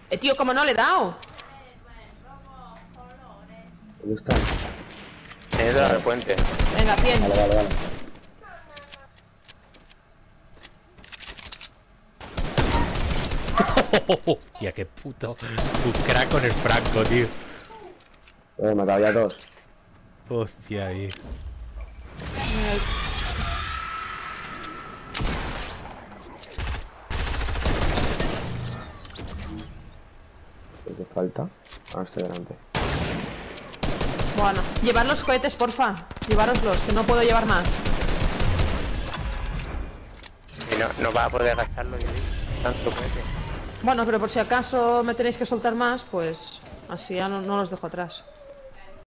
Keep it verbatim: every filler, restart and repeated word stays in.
Eh, tío, ¿cómo no le he dado? ¿Dónde está? Es del puente. Venga, cien. Vale, vale, vale. Hostia, qué puto. Un crack con el Franco, tío. Eh, me acabé ya dos. Hostia, ahí. ¿Qué te falta? Ahora estoy delante. Bueno, llevar los cohetes, porfa. Llevároslos, que no puedo llevar más. Y no, no va a poder gastarlo, yo digo. Tanto cohete. Bueno, pero por si acaso me tenéis que soltar más, pues así ya no, no los dejo atrás.